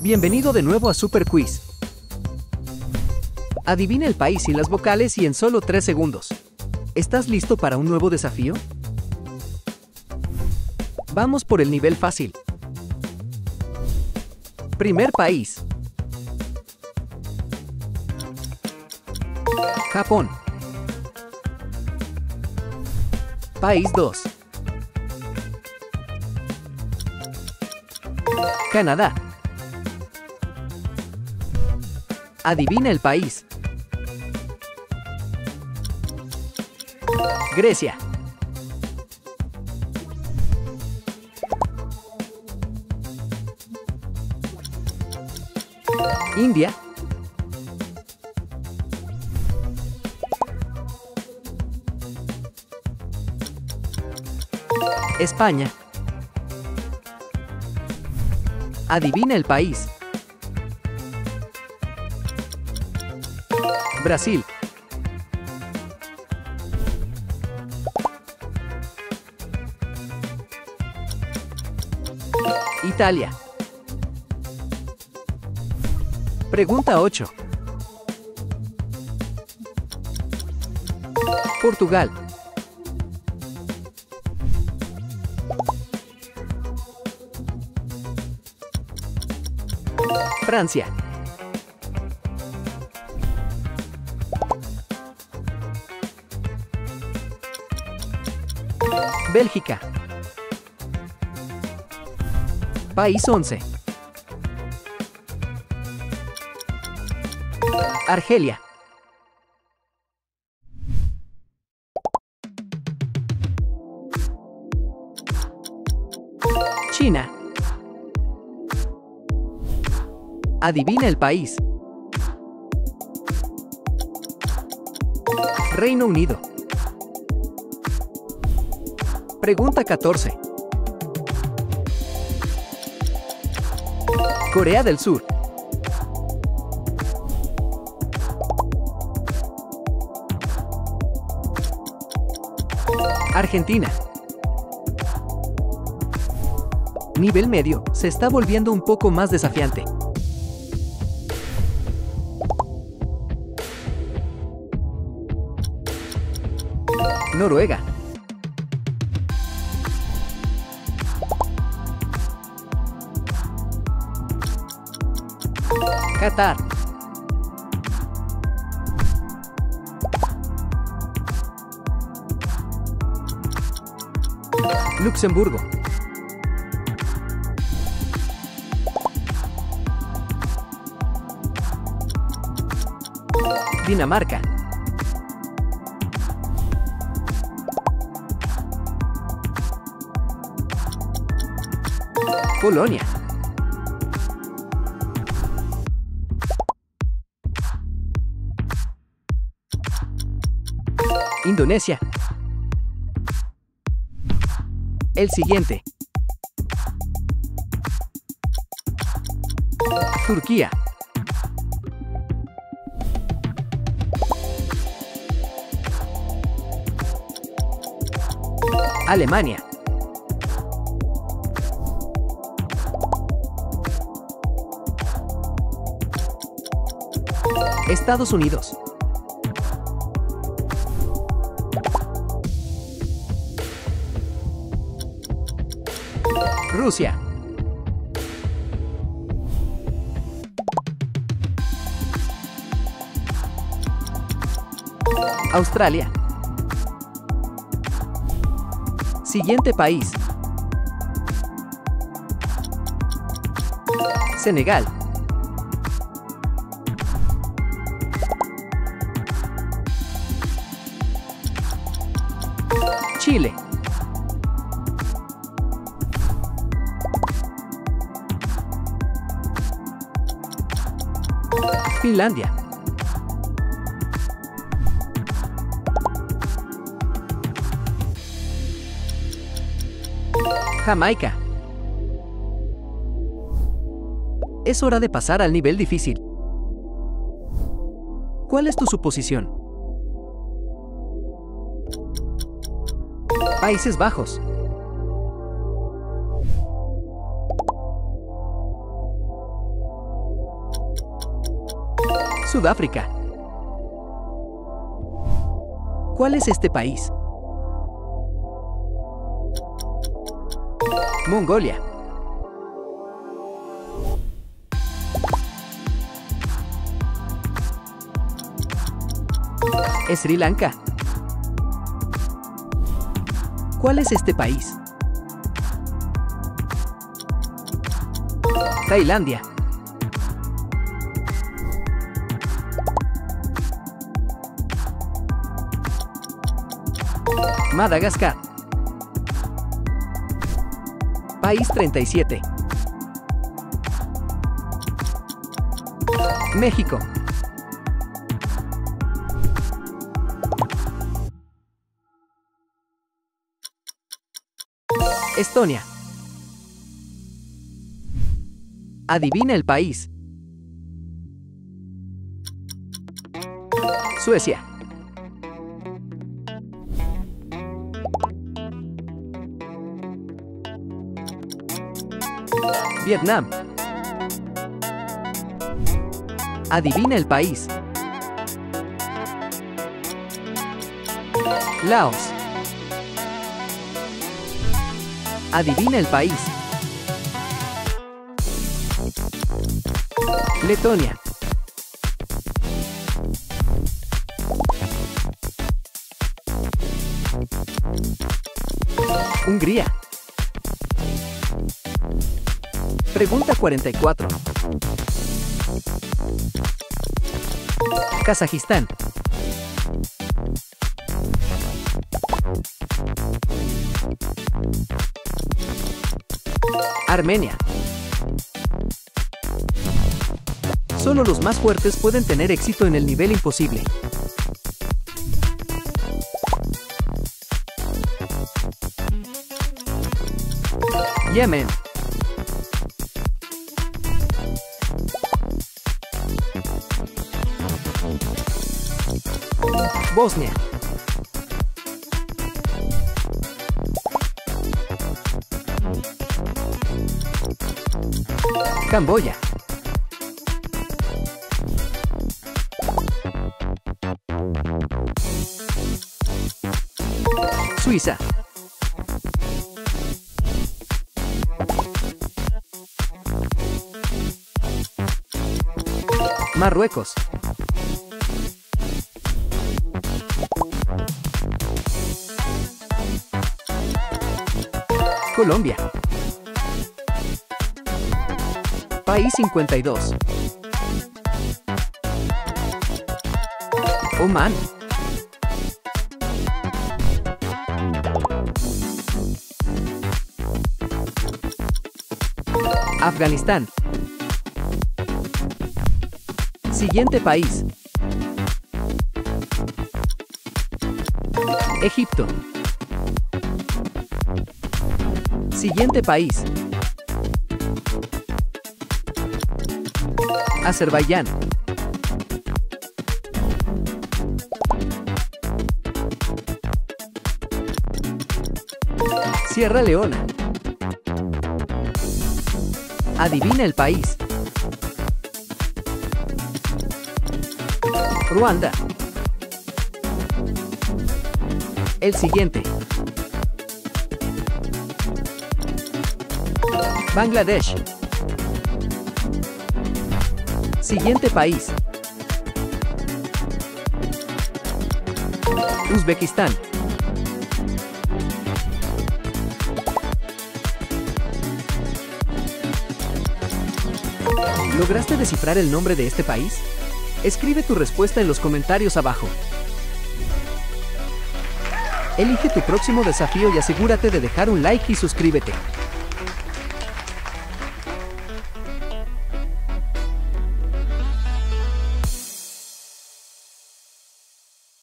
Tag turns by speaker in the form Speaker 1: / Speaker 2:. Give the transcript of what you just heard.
Speaker 1: Bienvenido de nuevo a Super Quiz. Adivina el país y las vocales y en solo 3 segundos. ¿Estás listo para un nuevo desafío? Vamos por el nivel fácil. Primer país. Japón. País 2. Canadá. Adivina el país. Grecia. India. España. Adivina el país. Brasil. Italia. Pregunta 8. Portugal. Francia. Bélgica. País 11. Argelia. China. Adivina el país. Reino Unido. Pregunta 14. Corea del Sur. Argentina. Nivel medio, se está volviendo un poco más desafiante. Noruega. Qatar. Luxemburgo. Dinamarca. Polonia. Indonesia. El siguiente. Turquía. Alemania. Estados Unidos. Rusia. Australia. Siguiente país. Senegal. Chile. Finlandia. Jamaica. Es hora de pasar al nivel difícil. ¿Cuál es tu suposición? Países Bajos. Sudáfrica. ¿Cuál es este país? Mongolia. Sri Lanka. ¿Cuál es este país? Tailandia. Madagascar. País 37. México. Estonia. Adivina el país. Suecia. Vietnam. Adivina el país. Laos. Adivina el país. Letonia. Hungría. Pregunta 44. Kazajistán. Armenia. Solo los más fuertes pueden tener éxito en el nivel imposible. Yemen. Bosnia. Camboya. Suiza. Marruecos. Colombia. País 52. Omán. Afganistán. Siguiente país. Egipto. Siguiente país. Azerbaiyán. Sierra Leona. Adivina el país. Ruanda. El siguiente. Bangladesh. Siguiente país. Uzbekistán. ¿Lograste descifrar el nombre de este país? Escribe tu respuesta en los comentarios abajo. Elige tu próximo desafío y asegúrate de dejar un like y suscríbete.